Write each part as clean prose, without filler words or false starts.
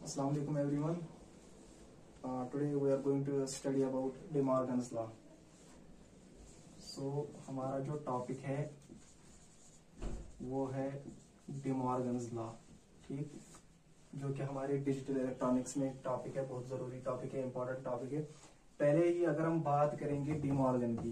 Assalamu alaikum everyone. Today we are going to study about De Morgan's law. So हमारा जो topic है वो है De Morgan's law, ठीक, जो कि हमारे डिजिटल इलेक्ट्रॉनिक्स में टॉपिक है, बहुत जरूरी टॉपिक है, इंपॉर्टेंट टॉपिक है। पहले ही अगर हम बात करेंगे डी मॉर्गन की,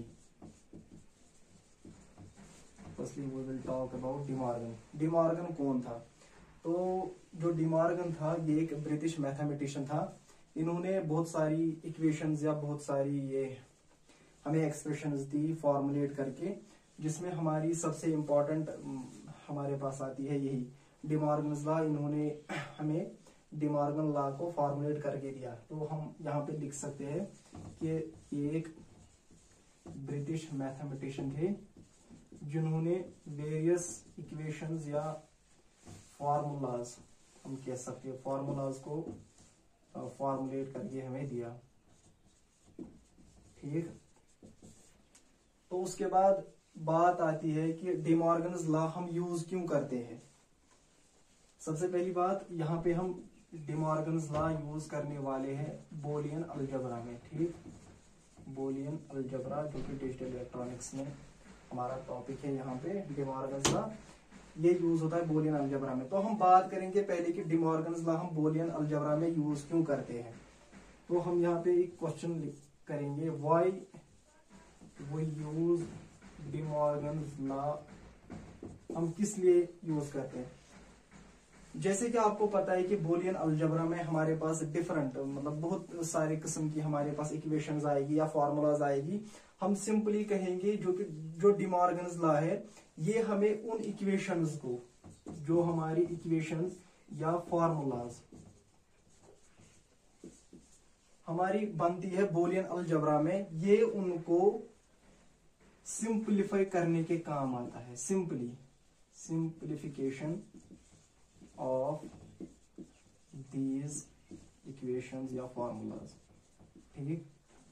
firstly we will talk about De Morgan. De Morgan कौन था? तो जो डी मॉर्गन था ये एक ब्रिटिश मैथमेटिशियन था। इन्होंने बहुत सारी इक्वेशंस या बहुत सारी ये हमें एक्सप्रेशंस दी फॉर्मुलेट करके, जिसमें हमारी सबसे इम्पोर्टेंट हमारे पास आती है यही डी मॉर्गन्स लॉ। इन्होंने हमें डी मॉर्गन लॉ को फॉर्मुलेट करके दिया। तो हम यहाँ पे लिख सकते हैं कि ये एक ब्रिटिश मैथमेटिशियन थे जिन्होंने वेरियस इक्वेशंस या फॉर्मूलाज, हम कह सकते हैं फॉर्मूलाज को फॉर्मुलेट करके हमें दिया, ठीक। तो उसके बाद बात आती है कि डी मॉर्गन्स लॉ हम यूज क्यों करते हैं। सबसे पहली बात, यहाँ पे हम डी मॉर्गन्स लॉ यूज करने वाले हैं बोलियन अलजेब्रा में, ठीक। बोलियन अलजेब्रा जो कि डिजिटल इलेक्ट्रॉनिक्स में हमारा टॉपिक है, यहाँ पे डी मॉर्गन्स लॉ ये यूज होता है बोलियन अलजेब्रा में। तो हम बात करेंगे पहले कि डी मॉर्गन्स लॉ हम बोलियन अलजेब्रा में यूज क्यों करते हैं। तो हम यहाँ पे एक क्वेश्चन करेंगे, why we use De Morgan's law, हम किस लिए यूज करते हैं। जैसे कि आपको पता है कि बोलियन अलजेब्रा में हमारे पास डिफरेंट मतलब बहुत सारे किस्म की हमारे पास इक्वेशंस आएगी या फॉर्मूलाज आएगी। हम सिंपली कहेंगे जो डी मॉर्गन्स लॉ है ये हमें उन इक्वेशंस को, जो हमारी इक्वेशंस या फॉर्मूलाज हमारी बनती है बोलियन अलजेब्रा में, ये उनको सिंप्लीफाई करने के काम आता है। सिंप्लीफिकेशन ऑफ दीज इक्वेशंस या फॉर्मूलाज, ठीक।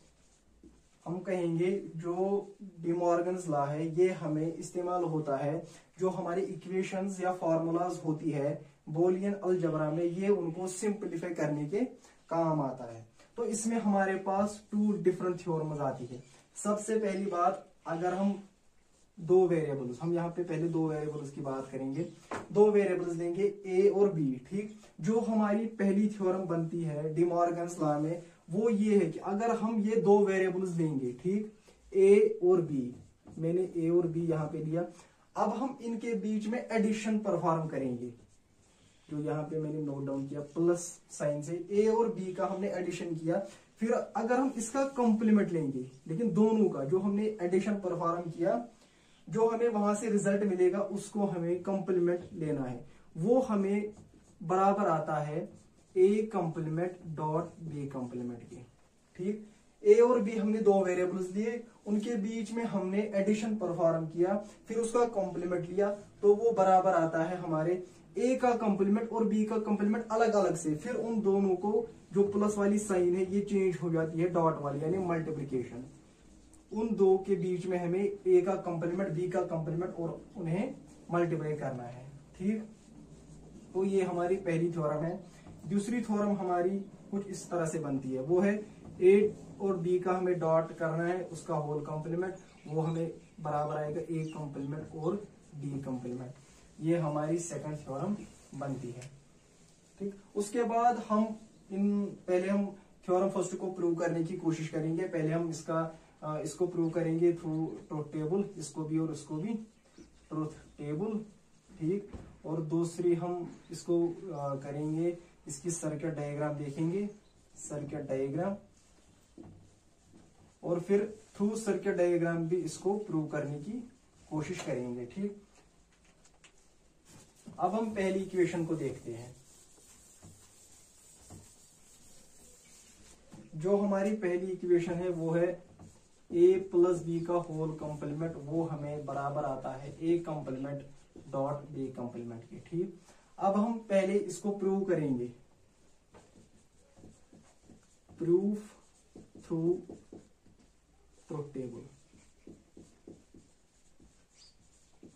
हम कहेंगे जो डी मॉर्गन्स लॉ है ये हमें इस्तेमाल होता है, जो हमारी इक्वेशंस या फॉर्मूलाज होती है बोलियन अलजेब्रा में, ये उनको सिंप्लीफाई करने के काम आता है। तो इसमें हमारे पास टू डिफरेंट थ्योरम्स आती है। सबसे पहली बात, अगर हम दो वेरिएबल्स, हम यहाँ पे पहले दो वेरिएबल्स की बात करेंगे, दो वेरिएबल्स लेंगे ए और बी, ठीक। जो हमारी पहली थ्योरम बनती है डी मॉर्गन्स लॉ में वो ये है कि अगर हम ये दो वेरिएबल्स लेंगे, ठीक, ए और बी, मैंने ए और बी यहाँ पे लिया, अब हम इनके बीच में एडिशन परफॉर्म करेंगे, जो यहाँ पे मैंने नोट डाउन किया प्लस साइन से, ए और बी का हमने एडिशन किया। फिर अगर हम इसका कॉम्प्लीमेंट लेंगे, लेकिन दोनों का जो हमने एडिशन परफॉर्म किया, जो हमें वहां से रिजल्ट मिलेगा उसको हमें कॉम्प्लीमेंट लेना है। वो हमें बराबर आता है A complement dot B complement के, ठीक। ए और बी हमने दो वेरिएबल्स लिए, उनके बीच में हमने एडिशन परफॉर्म किया, फिर उसका कॉम्प्लीमेंट लिया, तो वो बराबर आता है हमारे ए का कॉम्प्लीमेंट और बी का कॉम्प्लीमेंट अलग अलग से। फिर उन दोनों को जो प्लस वाली साइन है ये चेंज हो जाती है डॉट वाली, यानी मल्टीप्लीकेशन। उन दो के बीच में हमें ए का कॉम्प्लीमेंट बी का कॉम्प्लीमेंट और उन्हें मल्टीप्लाई करना है, ठीक। तो ये हमारी पहली थ्योरम है। दूसरी थ्योरम हमारी कुछ इस तरह से बनती है, वो है ए और बी का हमें डॉट करना है, उसका होल कॉम्प्लीमेंट, वो हमें बराबर आएगा ए कॉम्प्लीमेंट और बी कॉम्प्लीमेंट। ये हमारी सेकंड थ्योरम बनती है, ठीक। उसके बाद हम पहले हम थ्योरम फर्स्ट को प्रूव करने की कोशिश करेंगे। पहले हम इसको प्रूव करेंगे थ्रू ट्रुथ टेबल, इसको भी और इसको भी ट्रुथ टेबल, ठीक। और दूसरी हम इसको करेंगे, इसकी सर्किट डायग्राम देखेंगे, सर्किट डायग्राम, और फिर थ्रू सर्किट डायग्राम भी इसको प्रूव करने की कोशिश करेंगे, ठीक। अब हम पहली इक्वेशन को देखते हैं। जो हमारी पहली इक्वेशन है वो है ए प्लस बी का होल कॉम्प्लीमेंट, वो हमें बराबर आता है A complement dot B complement के, ठीक। अब हम पहले इसको प्रूव करेंगे, प्रूफ थ्रू ट्रुथ टेबल।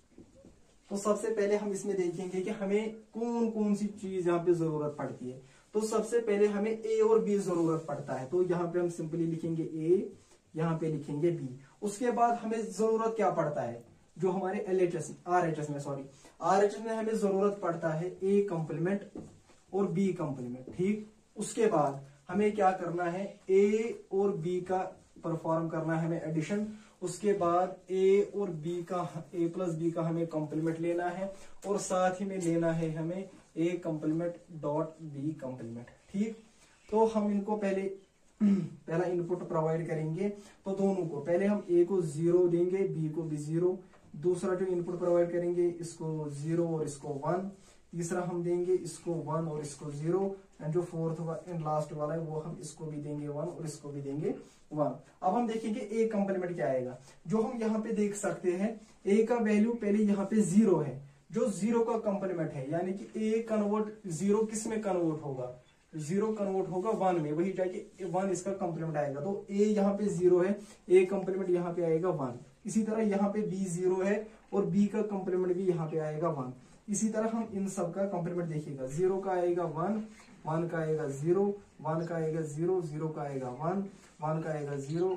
तो सबसे पहले हम इसमें देखेंगे कि हमें कौन कौन सी चीज यहाँ पे जरूरत पड़ती है। तो सबसे पहले हमें ए और बी जरूरत पड़ता है, तो यहाँ पे हम सिंपली लिखेंगे ए, यहाँ पे लिखेंगे बी। उसके बाद हमें जरूरत क्या पड़ता है, जो हमारे LHS RHS में RHS में हमें जरूरत पड़ता है ए कंप्लीमेंट और बी कंप्लीमेंट। ठीक, उसके बाद हमें क्या करना है, ए और बी का परफॉर्म करना है हमें एडिशन। उसके बाद ए और बी का, ए प्लस बी का हमें कंप्लीमेंट लेना है, और साथ ही में लेना है हमें A complement dot B complement. ठीक, तो हम इनको पहला इनपुट प्रोवाइड करेंगे, तो दोनों को पहले हम ए को 0 देंगे, बी को भी 0। दूसरा जो इनपुट प्रोवाइड करेंगे इसको 0 और इसको 1। तीसरा हम देंगे इसको 1 और इसको 0, एंड जो फोर्थ एंड लास्ट वाला है वो हम इसको भी देंगे 1 और इसको भी देंगे 1। अब हम देखेंगे ए कंप्लीमेंट क्या आएगा। जो हम यहाँ पे देख सकते हैं, ए का वैल्यू पहले यहाँ पे 0 है, जो 0 का कंप्लीमेंट है, यानी कि ए कन्वर्ट 0 किस में कन्वर्ट होगा, 0 कन्वर्ट होगा 1 में, वही जाके 1 इसका कंप्लीमेंट आएगा। तो ए यहाँ पे 0 है, ए कंप्लीमेंट यहाँ पे आएगा 1। इसी तरह यहाँ पे बी 0 है और बी का कंप्लीमेंट भी यहाँ पे आएगा 1। इसी तरह हम इन सब का कंप्लीमेंट देखिएगा, 0 का आएगा 1, 1 का आएगा 0, 1 का आएगा 0, 0 का आएगा 1, 1 का आएगा 0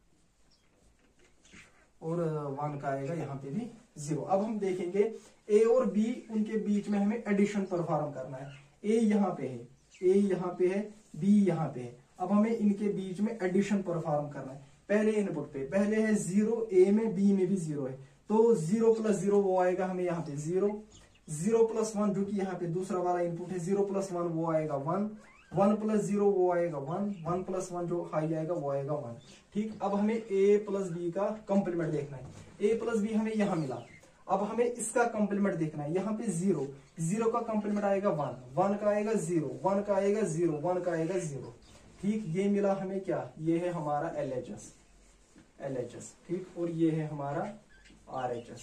और 1 का आएगा यहाँ पे भी 0। अब हम देखेंगे ए और बी, उनके बीच में हमें एडिशन परफॉर्म करना है। ए यहाँ पे है, ए यहाँ पे है, बी यहाँ पे है। अब हमें इनके बीच में एडिशन परफॉर्म करना है। पहले इनपुट पे पहले है 0, ए में बी में भी 0 है, तो 0 प्लस 0 वो आएगा हमें यहाँ पे 0, 0 प्लस 1 जो कि यहाँ पे दूसरा वाला इनपुट है, 0 प्लस 1 वो आएगा 1, 1 प्लस 0 वो आएगा 1, 1 प्लस 1 जो हाई आएगा वो आएगा 1। ठीक, अब हमें ए प्लस बी का कंप्लीमेंट देखना है। ए प्लस बी हमें यहाँ मिला, अब हमें इसका कंप्लीमेंट देखना है। यहाँ पे 0, 0 का कंप्लीमेंट आएगा 1, 1 का आएगा 0, 1 का आएगा 0, 1 का आएगा 0। ठीक, ये मिला हमें क्या, ये है हमारा LHS। ठीक, और ये है हमारा RHS।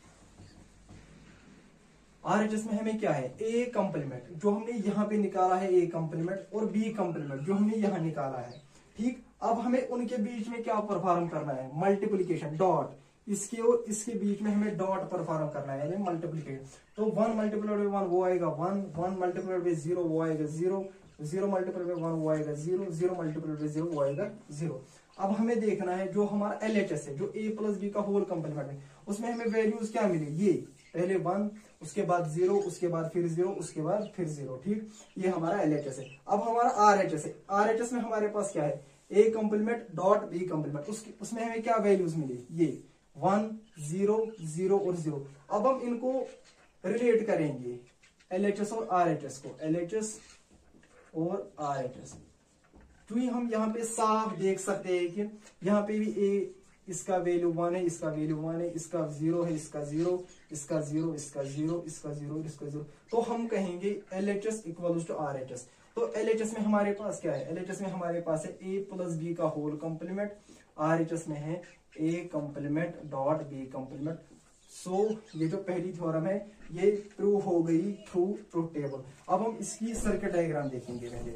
RHS में हमें क्या है, ए कंप्लीमेंट जो हमने यहाँ पे निकाला है, ए कंप्लीमेंट, और बी कंप्लीमेंट जो हमने यहाँ निकाला है। ठीक, अब हमें उनके बीच में क्या परफॉर्म करना है, मल्टीप्लीकेशन, डॉट, इसके और इसके बीच में हमें डॉट परफॉर्म करना है, यानी मल्टीप्लीकेशन। तो 1 मल्टीप्लाइड बाय 1 वो आएगा 1, 1 मल्टीप्लाइड बाय 0 वो आएगा 0, 0 मल्टीप्लाइड बाय 1 वो आएगा 0, 0 मल्टीप्लाइड बाय 0 वो आएगा 0। अब हमें देखना है जो हमारा LHS है, जो ए प्लस बी का होल कंप्लीमेंट है, उसमें हमें वैल्यूज क्या मिले, ये पहले 1, उसके बाद 0, उसके बाद फिर 0, उसके बाद फिर 0। ठीक, ये हमारा LHS है। अब हमारा RHS है, RHS में हमारे पास क्या है, A complement dot B complement, उसमें हमें क्या वैल्यूज मिली, ये 1, 0, 0 और 0। अब हम इनको रिलेट करेंगे, LHS और RHS को, LHS और RHS। तो हम यहाँ पे साफ देख सकते हैं कि यहाँ पे भी ए, इसका वैल्यू 1 है, इसका वैल्यू 1 है, इसका 0 है, इसका 0, इसका 0, इसका 0, इसका 0, इसका 0। तो हम कहेंगे LHS इक्वल्स टू RHS। तो LHS में हमारे पास क्या है, LHS में हमारे पास है ए प्लस बी का होल कंप्लीमेंट, RHS में है A complement dot B complement. So ये जो पहली थ्योरम है ये प्रूव हो गई थ्रू ट्रुथ टेबल। अब हम इसकी सर्किट डायग्राम देखेंगे पहले।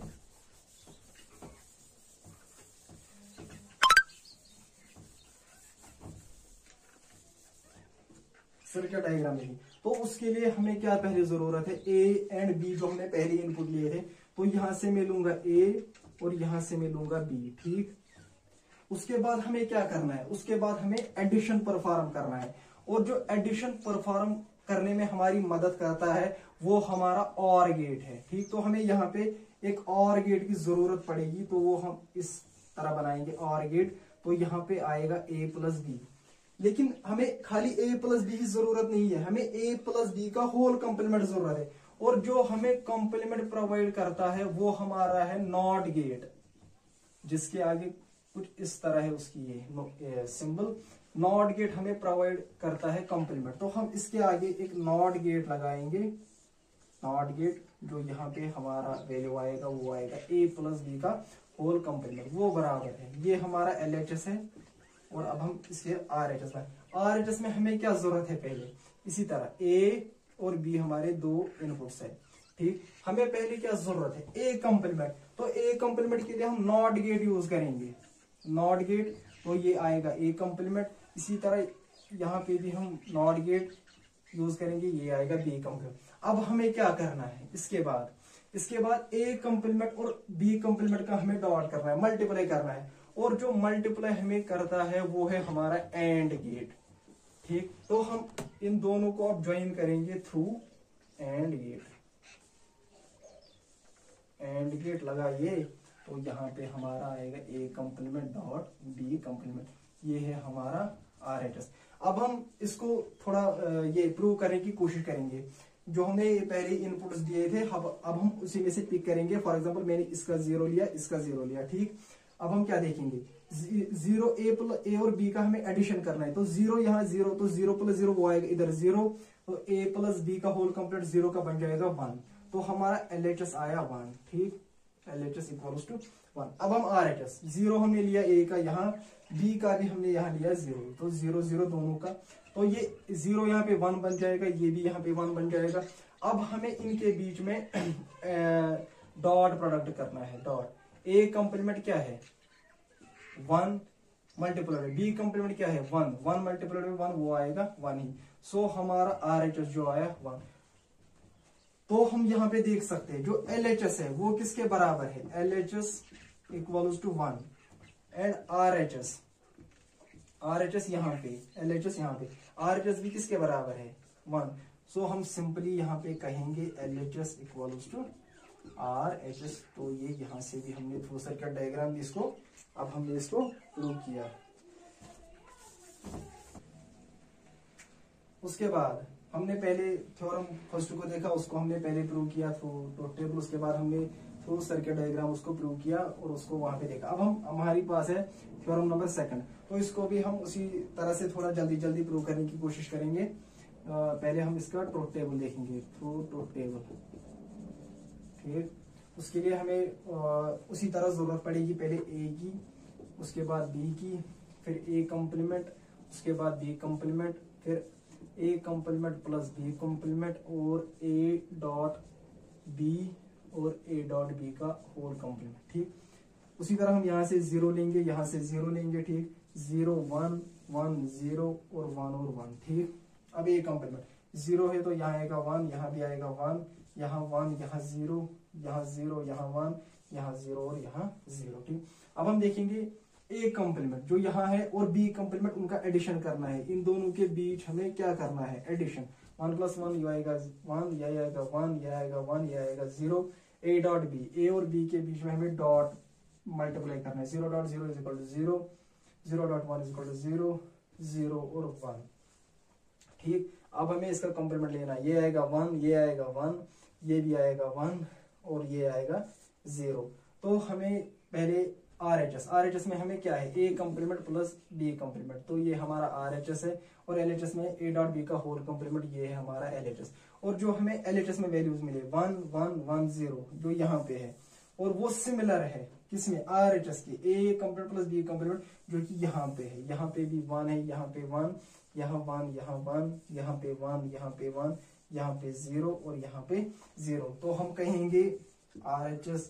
सर्किट डायग्राम में, तो उसके लिए हमें क्या पहले जरूरत है, ए एंड बी जो हमने पहले इनपुट लिए थे, तो यहां से मैं लूंगा ए और यहां से मैं लूंगा बी। ठीक, उसके बाद हमें क्या करना है, उसके बाद हमें एडिशन परफॉर्म करना है, और जो एडिशन परफॉर्म करने में हमारी मदद करता है वो हमारा और गेट है। ठीक, तो हमें यहाँ पे एक और गेट की जरूरत पड़ेगी, तो वो हम इस तरह बनाएंगे और गेट। तो यहाँ पे आएगा ए प्लस बी, लेकिन हमें खाली ए प्लस बी की जरूरत नहीं है, हमें ए प्लस बी का होल कंप्लीमेंट जरूरत है। और जो हमें कंप्लीमेंट प्रोवाइड करता है वो हमारा है नॉट गेट, जिसके आगे कुछ इस तरह है उसकी ये सिंबल। नॉट गेट हमें प्रोवाइड करता है कंप्लीमेंट, तो हम इसके आगे एक नॉट गेट लगाएंगे। नॉट गेट जो यहाँ पे हमारा वैल्यू आएगा वो आएगा ए प्लस बी का होल कंप्लीमेंट, वो बराबर है, ये हमारा LHS है। और अब हम इसे RHS में, RHS में हमें क्या जरूरत है, पहले इसी तरह ए और बी हमारे दो इनपुट्स है। ठीक, हमें पहले क्या जरूरत है, ए कंप्लीमेंट। तो ए कंप्लीमेंट के लिए हम नॉट गेट यूज करेंगे, नॉट गेट, तो ये आएगा ए कंप्लीमेंट। इसी तरह यहाँ पे भी हम नॉट गेट यूज करेंगे, ये आएगा बी कंप्लीमेंट। अब हमें क्या करना है, इसके बाद ए कंप्लीमेंट और बी कंप्लीमेंट का हमें डॉट करना है, मल्टीप्लाई करना है, और जो मल्टीप्लाई हमें करता है वो है हमारा एंड गेट। ठीक, तो हम इन दोनों को अब ज्वाइन करेंगे through and gate. And gate लगाइए तो यहाँ पे हमारा आएगा A complement dot B complement, ये है हमारा RHS। अब हम इसको थोड़ा ये प्रूव करने की कोशिश करेंगे। जो हमने पहले इनपुट्स दिए थे अब हम उसी में से पिक करेंगे। फॉर एग्जांपल मैंने इसका 0 लिया, इसका 0 लिया। ठीक, अब हम क्या देखेंगे, 0 ए और बी का हमें एडिशन करना है, तो 0 यहाँ 0, तो 0 + 0 वो आएगा इधर 0, तो ए + बी का होल कंप्लीट 0 का बन जाएगा 1, तो हमारा LHS आया 1। ठीक, LHS = 1। अब हम RHS, 0 हमने लिया ए का, यहाँ बी का भी हमने यहाँ लिया 0, तो 0 0 दोनों का, तो ये 0 यहाँ पे 1 बन जाएगा, ये भी यहाँ पे 1 बन जाएगा। अब हमें इनके बीच में डॉट प्रोडक्ट करना है। डॉट ए कंप्लीमेंट क्या है 1 मल्टीप्लाई बी कंप्लीमेंट क्या है 1, 1 मल्टीप्लाई 1 वो आएगा 1 ही। सो हमारा RHS जो आया 1। तो हम यहाँ पे देख सकते हैं जो LHS है वो किसके बराबर है, LHS = 1 एंड RHS यहाँ पे, LHS यहाँ पे, RHS भी किसके बराबर है 1। सो हम सिंपली यहाँ पे कहेंगे LHS = RHS। तो ये यहाँ से भी हमने थ्रू सर्किट डायग्राम इसको, अब हमने इसको प्रूव किया। उसके बाद हमने पहले थ्योरम फर्स्ट को देखा, उसको हमने पहले प्रूव किया थ्रू ट्रुथ टेबल, उसके बाद हमने थ्रू सर्किट डायग्राम उसको प्रूव किया और उसको वहां पे देखा। अब हमारी पास है थ्योरम नंबर 2, तो इसको भी हम उसी तरह से थोड़ा जल्दी प्रूव करने की कोशिश करेंगे। पहले हम इसका ट्रुथ टेबल देखेंगे, थ्रू ट्रुथ टेबल। ठीक, उसके लिए हमें उसी तरह जरूरत पड़ेगी, पहले ए की, उसके बाद बी की, फिर ए कंप्लीमेंट, उसके बाद बी कंप्लीमेंट, फिर A complement plus B complement और ए डॉट बी और ए डॉट बी का होल कंप्लीमेंट। ठीक, उसी तरह हम यहाँ से 0 लेंगे, यहाँ से 0 लेंगे। ठीक, 0 1 1 0 और 1 और 1। ठीक, अब ए कंप्लीमेंट 0 है तो यहाँ आएगा 1, यहाँ भी आएगा 1, यहाँ 1, यहाँ 0, यहाँ 0, यहाँ 1, यहाँ 0 और यहाँ 0। ठीक, अब हम देखेंगे ए कंप्लीमेंट जो यहाँ है और बी कंप्लीमेंट, उनका एडिशन करना है। इन दोनों के बीच हमें क्या करना है, एडिशन। 1 + 1 ये आएगा 1, ये आएगा 1, ये आएगा 1, ये आएगा 0। ए डॉट बी, ए और बी के बीच में हमें डॉट मल्टीप्लाई करना है। 0.0 = 0, 0.1 = 0, 0 और 1। ठीक, अब हमें इसका कंप्लीमेंट लेना है, ये आएगा 1, ये आएगा 1, ये भी आएगा 1 और ये आएगा 0। तो हमें पहले RHS में हमें क्या है, A complement plus B complement, तो ये हमारा RHS है। और LHS में ए डॉट बी का होल कंप्लीमेंट, ये है हमारा LHS। और जो हमें LHS में वैल्यूज मिले 1 1 1 0 जो यहाँ पे है, और वो सिमिलर है किसमें, RHS की, A complement plus B complement जो कि यहाँ पे है। यहाँ पे भी 1 है, यहाँ पे 1, यहाँ 1, यहाँ 1, यहाँ पे 1, यहाँ पे 1, यहाँ पे 0 और यहाँ पे 0। तो हम कहेंगे RHS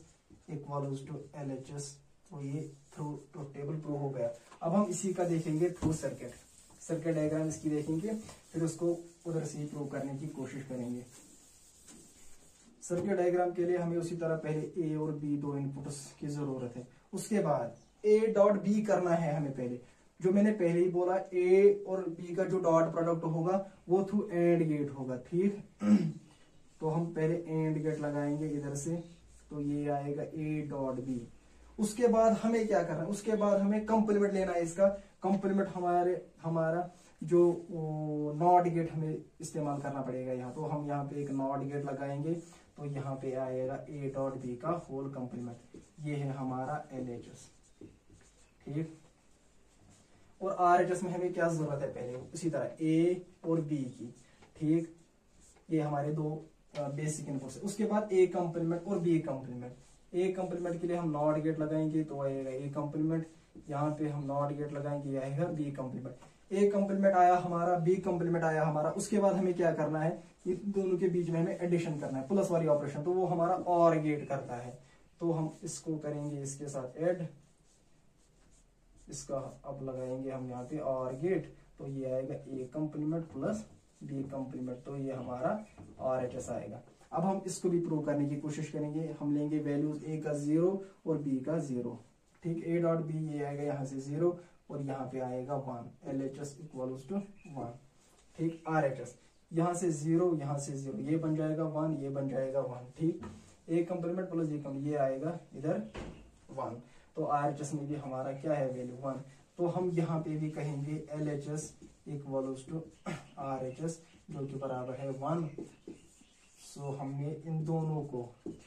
= LHS। तो ये थ्रू ट्रुथ टेबल प्रूव हो गया। अब हम इसी का देखेंगे थ्रू सर्किट डायग्राम इसकी देखेंगे, फिर उसको उधर से ही प्रूव करने की कोशिश करेंगे। सर्किट डायग्राम के लिए हमें उसी तरह पहले ए और बी 2 इनपुट्स की जरूरत है। उसके बाद ए डॉट बी करना है हमें पहले, जो मैंने पहले ही बोला, ए और बी का जो डॉट प्रोडक्ट होगा वो थ्रू एंड गेट होगा। ठीक, तो हम पहले एंड गेट लगाएंगे इधर से, तो ये आएगा ए डॉट बी। उसके बाद हमें क्या करना है, उसके बाद हमें कंप्लीमेंट लेना है। इसका कंप्लीमेंट हमारा जो नॉट गेट हमें इस्तेमाल करना पड़ेगा यहाँ। तो हम यहाँ पे एक नॉट गेट लगाएंगे, तो यहाँ पे आएगा ए डॉट बी का होल कंप्लीमेंट, ये है हमारा LHS। ठीक, और RHS में हमें क्या जरूरत है, पहले उसी तरह ए और बी की। ठीक, ये हमारे 2 बेसिक इनपुट्स है। उसके बाद ए कंप्लीमेंट और बी कंप्लीमेंट। ए कंप्लीमेंट के लिए हम नॉट गेट लगाएंगे, तो आएगा ए कंप्लीमेंट, यहाँ पे हम नॉट गेट लगाएंगे, ये आएगा बी कंप्लीमेंट। ए कंप्लीमेंट आया हमारा, बी कंप्लीमेंट आया हमारा। उसके बाद हमें क्या करना है, इन दोनों के बीच में हमें एडिशन करना है, प्लस वाली ऑपरेशन, तो वो हमारा और गेट करता है। तो हम इसको करेंगे इसके साथ ऐड, इसका अब लगाएंगे हम यहाँ पे और गेट, तो ये आएगा A complement plus B complement, तो ये हमारा RHS आएगा। अब हम इसको भी प्रूव करने की कोशिश करेंगे। हम लेंगे वैल्यूज ए का 0 और बी का 0, ठीक। ए डॉट बी ये आएगा यहाँ से 0 और यहाँ पे आएगा 1, LHS इक्वल्स टू 1, ठीक। RHS यहाँ से 0, यहाँ से 0, ये बन जाएगा 1, ये बन जाएगा 1, ठीक। ए कंप्लीमेंट प्लस ये ये आएगा इधर 1, तो RHS में भी हमारा क्या है वैल्यू 1। तो हम यहाँ पे भी कहेंगे LHS इक्वल्स टू RHS जो कि बराबर है 1। सो हमने इन दोनों को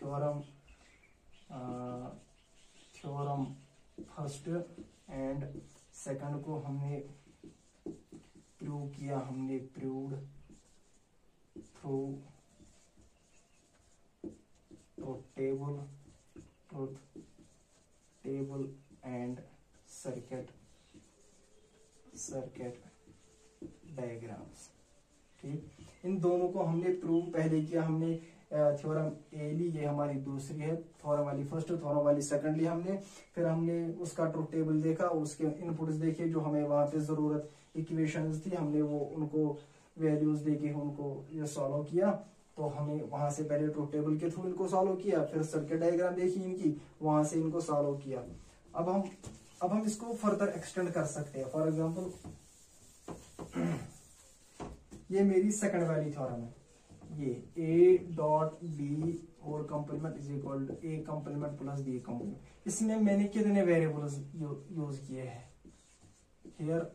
थ्योरम फर्स्ट एंड सेकंड को हमने प्रूव किया, हमने proved through truth table and circuit diagrams, ठीक। इन दोनों को हमने प्रूव पहले किया, हमने थ्योरम ए ली, ये हमारी दूसरी है, थ्योरम वाली फर्स्ट, थ्योरम वाली सेकंड ली हमने। फिर हमने उसका ट्रुथ टेबल देखा, उसके इनपुट्स देखे जो हमें वहां पे जरूरत इक्वेशंस थी, हमने वो उनको वैल्यूज देके उनको ये सॉल्व किया। तो हमें वहां से पहले ट्रुथ टेबल के थ्रू इनको सॉल्व किया, फिर सर्किट डायग्राम देखी इनकी, वहां से इनको सॉल्व किया। अब हम इसको फर्दर एक्सटेंड कर सकते हैं। फॉर एग्जांपल ये मेरी सेकंड वाली थ्योरम है, ये ए डॉट बी और complement is equal to A complement plus B complement. इसमें मैंने कितने वेरिएबल्स यूज किए हैं? Here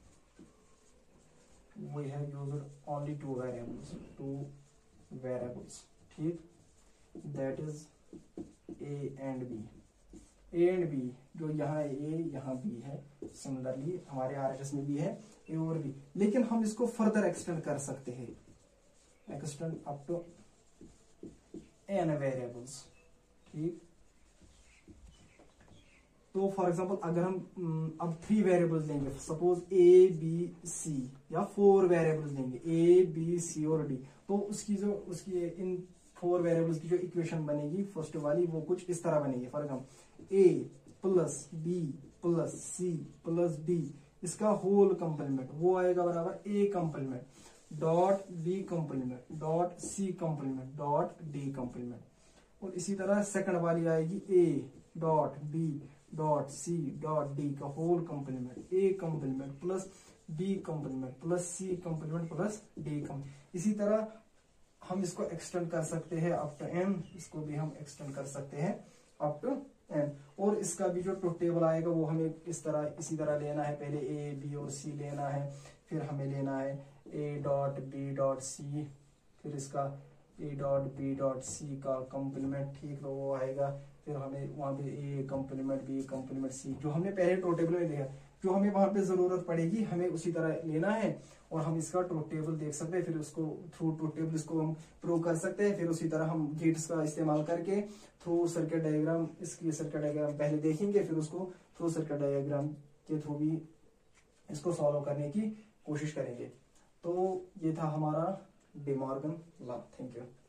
we have used only two variables, ठीक। That is A and B. A and B जो यहाँ ए यहाँ बी है, सिमिलरली हमारे RHS में भी है ए और बी, लेकिन हम इसको फर्दर एक्सटेंड कर सकते हैं, extend up to n variables, ठीक। तो फॉर एग्जांपल अगर हम अब 3 वेरिएबल्स लेंगे, सपोज ए बी सी, या 4 वेरिएबल्स लेंगे ए बी सी और डी, तो उसकी इन 4 वेरिएबल्स की जो इक्वेशन बनेगी फर्स्ट वाली, वो कुछ इस तरह बनेगी। For example A plus B plus C plus D, इसका होल कंप्लीमेंट वो आएगा बराबर A complement dot B complement dot C complement dot D complement. और इसी तरह सेकंड वाली आएगी A dot B dot C dot D का whole complement A complement plus B complement plus C complement plus D complement. इसी तरह हम इसको एक्सटेंड कर सकते हैं अप टू n, इसको भी हम एक्सटेंड कर सकते हैं अप टू n। और इसका भी जो ट्रुथ टेबल आएगा वो हमें इसी तरह लेना है। पहले ए बी और सी लेना है, फिर हमें लेना है A dot B dot C, फिर इसका A dot B dot C का कंप्लीमेंट, ठीक, तो वो आएगा। फिर हमें वहां पे A complement B complement C, जो हमने पहले ट्रुथ टेबल में देखा, जो हमें वहां पे जरूरत पड़ेगी हमें उसी तरह लेना है। और हम इसका ट्रुथ टेबल देख सकते हैं, फिर उसको थ्रू ट्रुथ टेबल इसको हम प्रूव कर सकते हैं। फिर उसी तरह हम गेट्स का इस्तेमाल करके थ्रू सर्किट डायग्राम, इसकी सर्किट डायग्राम पहले देखेंगे, फिर उसको थ्रू सर्किट डायग्राम के थ्रू भी इसको सॉल्व करने की कोशिश करेंगे। तो ये था हमारा De Morgan law. Thank you.